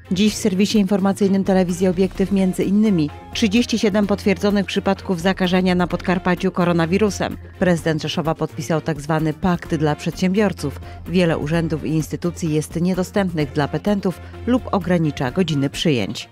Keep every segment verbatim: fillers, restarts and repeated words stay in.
Dziś w serwisie informacyjnym telewizji Obiektyw między innymi trzydzieści siedem potwierdzonych przypadków zakażenia na Podkarpaciu koronawirusem. Prezydent Rzeszowa podpisał tzw. pakt dla przedsiębiorców. Wiele urzędów i instytucji jest niedostępnych dla petentów lub ogranicza godziny przyjęć.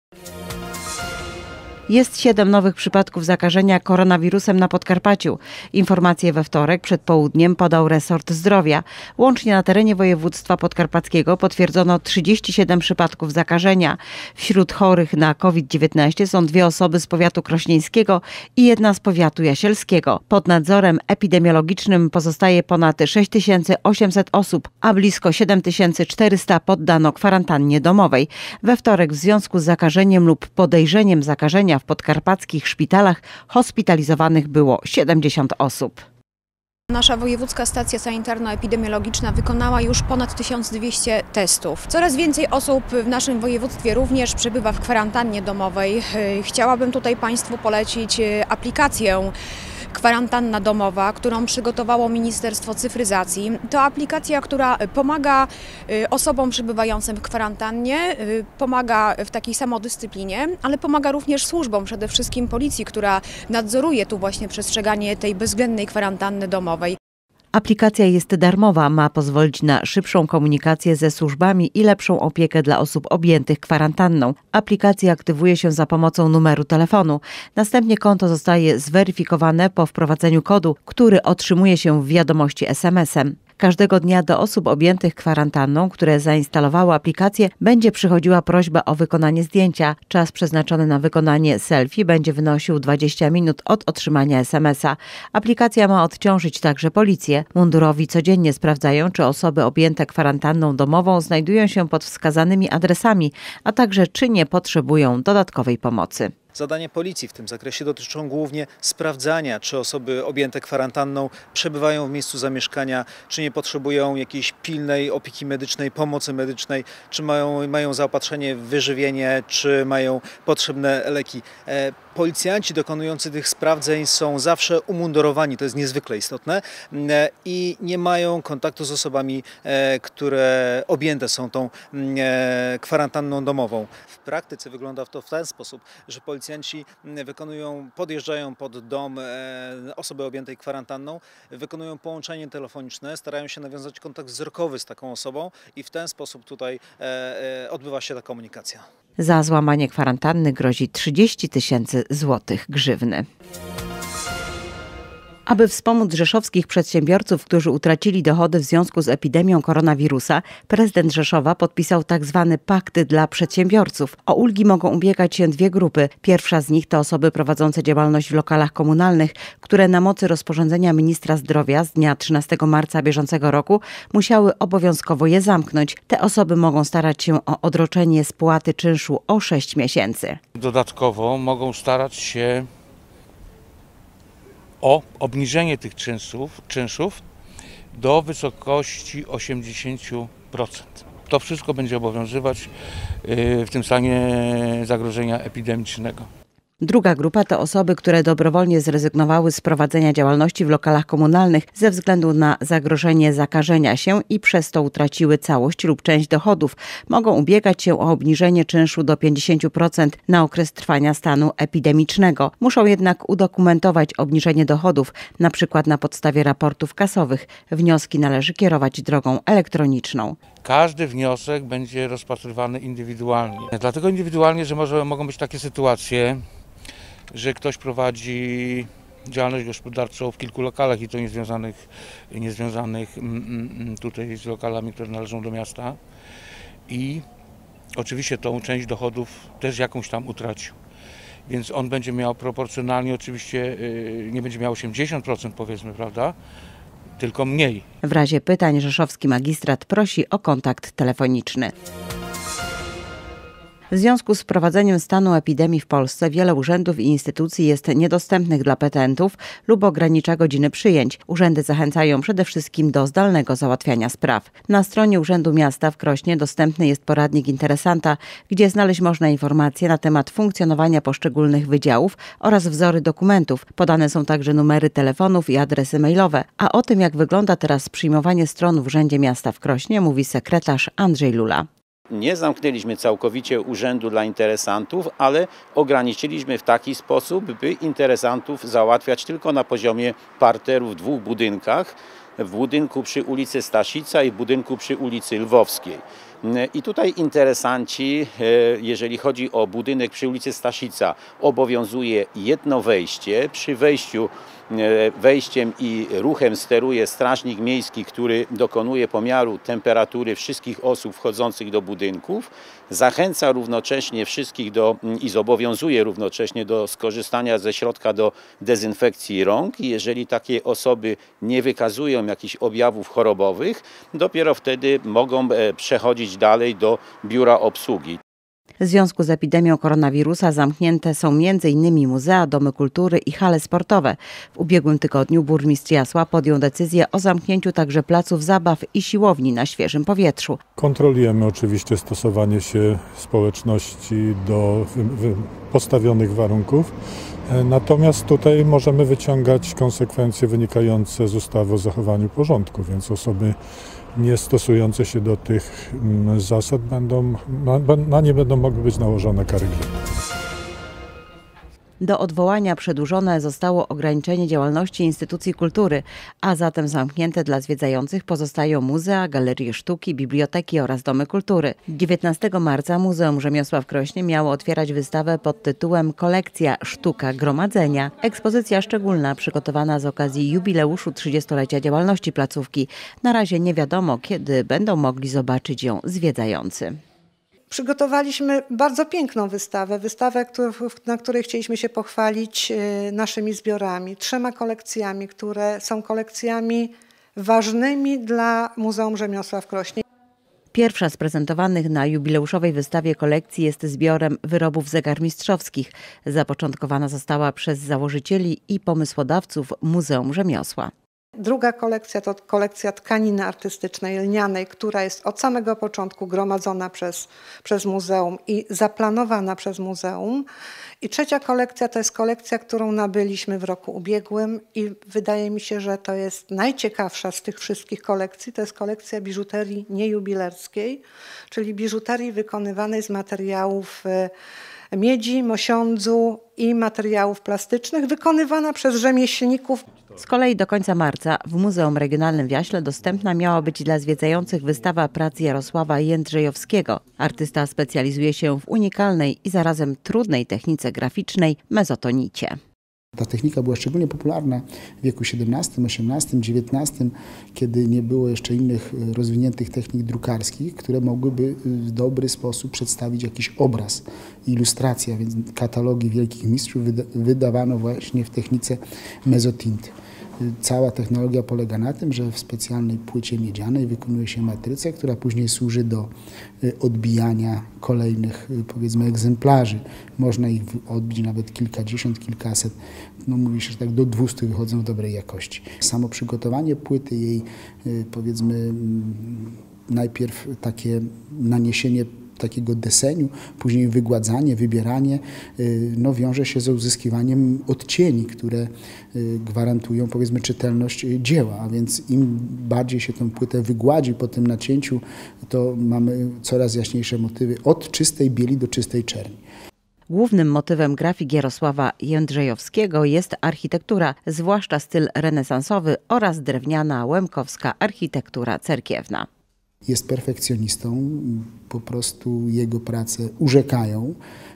Jest siedem nowych przypadków zakażenia koronawirusem na Podkarpaciu. Informacje we wtorek przed południem podał resort zdrowia. Łącznie na terenie województwa podkarpackiego potwierdzono trzydzieści siedem przypadków zakażenia. Wśród chorych na COVID dziewiętnaście są dwie osoby z powiatu krośnieńskiego i jedna z powiatu jasielskiego. Pod nadzorem epidemiologicznym pozostaje ponad sześć tysięcy osiemset osób, a blisko siedem tysięcy czterysta poddano kwarantannie domowej. We wtorek w związku z zakażeniem lub podejrzeniem zakażenia w podkarpackich szpitalach hospitalizowanych było siedemdziesiąt osób. Nasza wojewódzka stacja sanitarno-epidemiologiczna wykonała już ponad tysiąc dwieście testów. Coraz więcej osób w naszym województwie również przebywa w kwarantannie domowej. Chciałabym tutaj Państwu polecić aplikację Kwarantanna domowa, którą przygotowało Ministerstwo Cyfryzacji. To aplikacja, która pomaga osobom przebywającym w kwarantannie, pomaga w takiej samodyscyplinie, ale pomaga również służbom, przede wszystkim policji, która nadzoruje tu właśnie przestrzeganie tej bezwzględnej kwarantanny domowej. Aplikacja jest darmowa, ma pozwolić na szybszą komunikację ze służbami i lepszą opiekę dla osób objętych kwarantanną. Aplikacja aktywuje się za pomocą numeru telefonu. Następnie konto zostaje zweryfikowane po wprowadzeniu kodu, który otrzymuje się w wiadomości es em esem. Każdego dnia do osób objętych kwarantanną, które zainstalowały aplikację, będzie przychodziła prośba o wykonanie zdjęcia. Czas przeznaczony na wykonanie selfie będzie wynosił dwadzieścia minut od otrzymania es em esa. Aplikacja ma odciążyć także policję. Mundurowi codziennie sprawdzają, czy osoby objęte kwarantanną domową znajdują się pod wskazanymi adresami, a także czy nie potrzebują dodatkowej pomocy. Zadania policji w tym zakresie dotyczą głównie sprawdzania, czy osoby objęte kwarantanną przebywają w miejscu zamieszkania, czy nie potrzebują jakiejś pilnej opieki medycznej, pomocy medycznej, czy mają, mają zaopatrzenie w wyżywienie, czy mają potrzebne leki. Policjanci dokonujący tych sprawdzeń są zawsze umundurowani, to jest niezwykle istotne, i nie mają kontaktu z osobami, które objęte są tą kwarantanną domową. W praktyce wygląda to w ten sposób, że policjanci wykonują, podjeżdżają pod dom osoby objętej kwarantanną, wykonują połączenie telefoniczne, starają się nawiązać kontakt wzrokowy z taką osobą i w ten sposób tutaj odbywa się ta komunikacja. Za złamanie kwarantanny grozi trzydzieści tysięcy złotych grzywny. Aby wspomóc rzeszowskich przedsiębiorców, którzy utracili dochody w związku z epidemią koronawirusa, prezydent Rzeszowa podpisał tzw. pakt dla przedsiębiorców. O ulgi mogą ubiegać się dwie grupy. Pierwsza z nich to osoby prowadzące działalność w lokalach komunalnych, które na mocy rozporządzenia ministra zdrowia z dnia trzynastego marca bieżącego roku musiały obowiązkowo je zamknąć. Te osoby mogą starać się o odroczenie spłaty czynszu o sześć miesięcy. Dodatkowo mogą starać się o obniżenie tych czynszów, czynszów do wysokości osiemdziesiąt procent. To wszystko będzie obowiązywać w tym stanie zagrożenia epidemicznego. Druga grupa to osoby, które dobrowolnie zrezygnowały z prowadzenia działalności w lokalach komunalnych ze względu na zagrożenie zakażenia się i przez to utraciły całość lub część dochodów. Mogą ubiegać się o obniżenie czynszu do pięćdziesiąt procent na okres trwania stanu epidemicznego. Muszą jednak udokumentować obniżenie dochodów, na przykład na podstawie raportów kasowych. Wnioski należy kierować drogą elektroniczną. Każdy wniosek będzie rozpatrywany indywidualnie. Dlatego indywidualnie, że może, mogą być takie sytuacje, że ktoś prowadzi działalność gospodarczą w kilku lokalach i to niezwiązanych, niezwiązanych tutaj z lokalami, które należą do miasta, i oczywiście tą część dochodów też jakąś tam utracił. Więc on będzie miał proporcjonalnie, oczywiście nie będzie miał osiemdziesiąt procent, powiedzmy, prawda, tylko mniej. W razie pytań rzeszowski magistrat prosi o kontakt telefoniczny. W związku z wprowadzeniem stanu epidemii w Polsce wiele urzędów i instytucji jest niedostępnych dla petentów lub ogranicza godziny przyjęć. Urzędy zachęcają przede wszystkim do zdalnego załatwiania spraw. Na stronie Urzędu Miasta w Krośnie dostępny jest poradnik interesanta, gdzie znaleźć można informacje na temat funkcjonowania poszczególnych wydziałów oraz wzory dokumentów. Podane są także numery telefonów i adresy mailowe. A o tym, jak wygląda teraz przyjmowanie stron w Urzędzie Miasta w Krośnie, mówi sekretarz Andrzej Lula. Nie zamknęliśmy całkowicie urzędu dla interesantów, ale ograniczyliśmy w taki sposób, by interesantów załatwiać tylko na poziomie parteru w dwóch budynkach. W budynku przy ulicy Stasica i w budynku przy ulicy Lwowskiej. I tutaj interesanci, jeżeli chodzi o budynek przy ulicy Stasica, obowiązuje jedno wejście. Przy wejściu, wejściem i ruchem steruje strażnik miejski, który dokonuje pomiaru temperatury wszystkich osób wchodzących do budynków. Zachęca równocześnie wszystkich do, i zobowiązuje równocześnie do skorzystania ze środka do dezynfekcji rąk. I jeżeli takie osoby nie wykazują jakichś objawów chorobowych, dopiero wtedy mogą przechodzić dalej do biura obsługi. W związku z epidemią koronawirusa zamknięte są między innymi muzea, domy kultury i hale sportowe. W ubiegłym tygodniu burmistrz Jasła podjął decyzję o zamknięciu także placów zabaw i siłowni na świeżym powietrzu. Kontrolujemy oczywiście stosowanie się społeczności do postawionych warunków. Natomiast tutaj możemy wyciągać konsekwencje wynikające z ustawy o zachowaniu porządku, więc osoby nie stosujące się do tych zasad będą, na nie będą mogły być nałożone kary grzywny. Do odwołania przedłużone zostało ograniczenie działalności instytucji kultury, a zatem zamknięte dla zwiedzających pozostają muzea, galerie sztuki, biblioteki oraz domy kultury. dziewiętnastego marca Muzeum Rzemiosła w Krośnie miało otwierać wystawę pod tytułem Kolekcja Sztuka Gromadzenia. Ekspozycja szczególna przygotowana z okazji jubileuszu trzydziestolecia działalności placówki. Na razie nie wiadomo, kiedy będą mogli zobaczyć ją zwiedzający. Przygotowaliśmy bardzo piękną wystawę, wystawę, na której chcieliśmy się pochwalić naszymi zbiorami, trzema kolekcjami, które są kolekcjami ważnymi dla Muzeum Rzemiosła w Krośnie. Pierwsza z prezentowanych na jubileuszowej wystawie kolekcji jest zbiorem wyrobów zegarmistrzowskich. Zapoczątkowana została przez założycieli i pomysłodawców Muzeum Rzemiosła. Druga kolekcja to kolekcja tkaniny artystycznej, lnianej, która jest od samego początku gromadzona przez, przez muzeum i zaplanowana przez muzeum. I trzecia kolekcja to jest kolekcja, którą nabyliśmy w roku ubiegłym i wydaje mi się, że to jest najciekawsza z tych wszystkich kolekcji. To jest kolekcja biżuterii niejubilerskiej, czyli biżuterii wykonywanej z materiałów miedzi, mosiądzu i materiałów plastycznych, wykonywana przez rzemieślników. Z kolei do końca marca w Muzeum Regionalnym w Jaśle dostępna miała być dla zwiedzających wystawa prac Jarosława Jędrzejowskiego. Artysta specjalizuje się w unikalnej i zarazem trudnej technice graficznej mezotonicie. Ta technika była szczególnie popularna w wieku siedemnastym, osiemnastym, dziewiętnastym, kiedy nie było jeszcze innych rozwiniętych technik drukarskich, które mogłyby w dobry sposób przedstawić jakiś obraz, ilustracja, więc katalogi wielkich mistrzów wyda wydawano właśnie w technice mezotinty. Cała technologia polega na tym, że w specjalnej płycie miedzianej wykonuje się matrycę, która później służy do odbijania kolejnych, powiedzmy, egzemplarzy. Można ich odbić nawet kilkadziesiąt, kilkaset, no mówi się, że tak do dwustu wychodzą w dobrej jakości. Samo przygotowanie płyty, jej, powiedzmy, najpierw takie naniesienie takiego deseniu, później wygładzanie, wybieranie, no, wiąże się ze uzyskiwaniem odcieni, które gwarantują, powiedzmy, czytelność dzieła, a więc im bardziej się tę płytę wygładzi po tym nacięciu, to mamy coraz jaśniejsze motywy od czystej bieli do czystej czerni. Głównym motywem grafik Jarosława Jędrzejowskiego jest architektura, zwłaszcza styl renesansowy oraz drewniana łemkowska architektura cerkiewna. Jest perfekcjonistą, po prostu jego prace urzekają.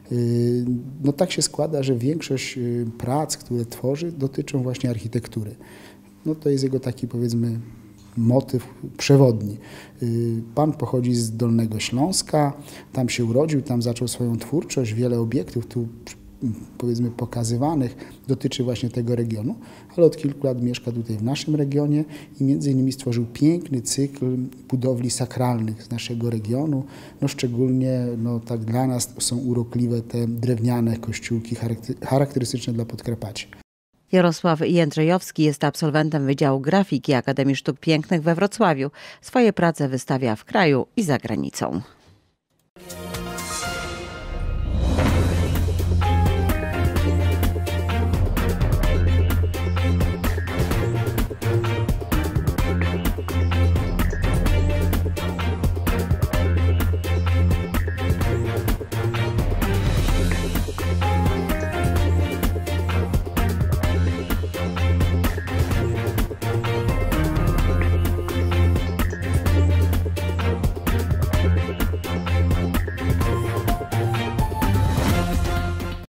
No tak się składa, że większość prac, które tworzy, dotyczą właśnie architektury. No to jest jego taki, powiedzmy, motyw przewodni. Pan pochodzi z Dolnego Śląska, tam się urodził, tam zaczął swoją twórczość, wiele obiektów tu, powiedzmy, pokazywanych dotyczy właśnie tego regionu, ale od kilku lat mieszka tutaj w naszym regionie i między innymi stworzył piękny cykl budowli sakralnych z naszego regionu. No szczególnie, no tak dla nas są urokliwe te drewniane kościółki charakterystyczne dla Podkarpacia. Jarosław Jędrzejowski jest absolwentem Wydziału Grafiki Akademii Sztuk Pięknych we Wrocławiu. Swoje prace wystawia w kraju i za granicą.